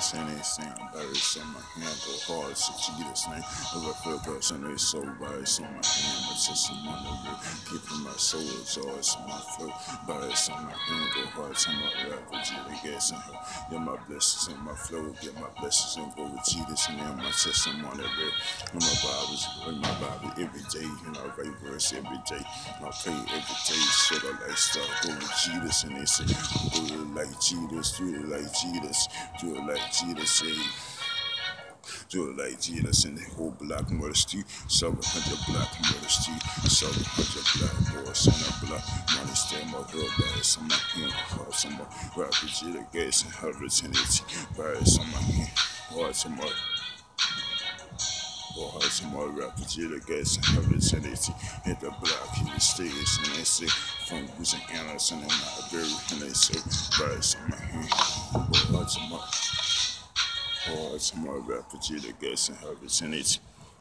this and they saying birds on my hand go hard, so you get this name. Over feel girls and they so birds on my hand, but just some money keeping my soul joys on my flow. Birds on my hand go hard, to my rap with you, they guessing her. Get my blessings in my flow, get my blessings and go with Jesus and in my chest, I'm on that red. In my Bible every day, and I write verse every day. I pray every day, so the lifestyle go with Jesus and they say, do it like Jesus, do it like Jesus, do it like Jesus, say. Do it like Jesus in the whole block murder street, 700 block murder street, 700 black boys in a block. Money stay my girl, bias on my hand, hearts on my rapid G, gas and hundreds in it, bias on my hand, hearts on my. Hearts on my rapid G, gas and hundreds in it, hit the block, hit the stage, and they say, from using Anderson and not very, and they say, bias on my hand, hearts on my. Hearts on my rapid G, gas and hundreds in it.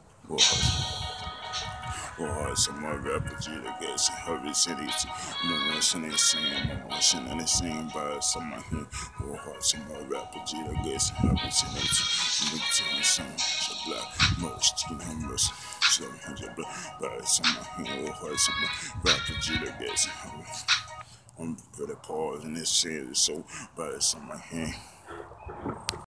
Hearts on my rapid G, gas and hundreds in it. I'm watching they saying, I'm watching and they saying, bias on my hand. Hearts on my rapid G, gas and hundreds in it. Big time song, so black, most numbers, 700 black, bias on my hand. Hearts on my rapid G, gas and hundreds. I'm pretty paused and it's saying so, bias on my hand.